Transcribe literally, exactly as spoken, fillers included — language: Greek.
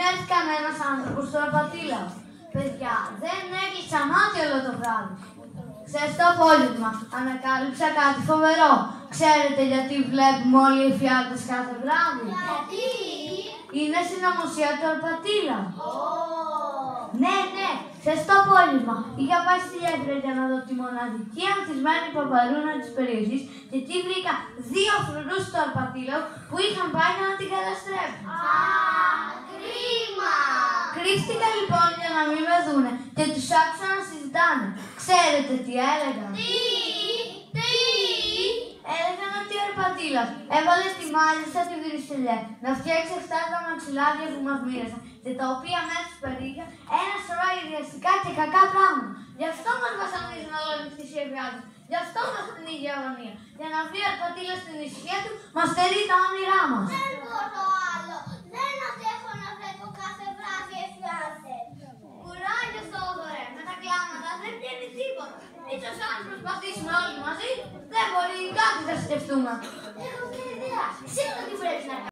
έρθει κανένας άνθρωπος στο Αρπατήλαο. Παιδιά, δεν έκλεισα μάτι όλο το βράδυ. Χθες το απόγευμα ανακάλυψα κάτι φοβερό. Ξέρετε γιατί βλέπουμε όλοι οι εφιάλτες κάθε βράδυ? Γιατί? Είναι συνωμοσία του Αρπατήλαου. Oh. Ναι, ναι, χθες το απόγευμα είχα πάει στη Λέφρα για να δω τη μοναδική ανθισμένη παπαρούνα της περιοχής και εκεί βρήκα δύο φρουρούς στο Αρπατήλαο που είχαν πάει να την καταστρέψουν. Α, κρίμα! Κρύφτηκα λοιπόν για να μην με δούνε και τους άκουσα να συζητάνε. Ξέρετε τι έλεγαν? Τι, τι! Έλεγαν ότι ο Αρπατήλαος έβαλε στη μάλιστα τη Βρυσιλιά να φτιάξει αυτά τα μαξιλάρια που μας μοίρασαν και τα οποία μέσα τους περιείχαν ένα σωρό ιδιαστικά και κακά πράγματα. Γι' αυτό μας βασανίζουν όλες τις εφιάλτες. Γι' αυτό μας πνίγει η αγωνία. Για να βρει ο Αρπατήλαος στην ησυχία του, μας στερεί τα όνειρά μας. Δεν μπορώ άλλο. Δεν αντέχω να βλέπω κάθε βράδυ εφιάλτες. Κουράγιο Θόδωρε, με τα κλάματα δεν βγαίνει τίποτα. Ίσως αν προσπαθήσουμε όλοι μαζί, δεν μπορεί κάτι να σκεφτούμε. Έχω μια ιδέα. Σίγουρα τι πρέπει να κάνω.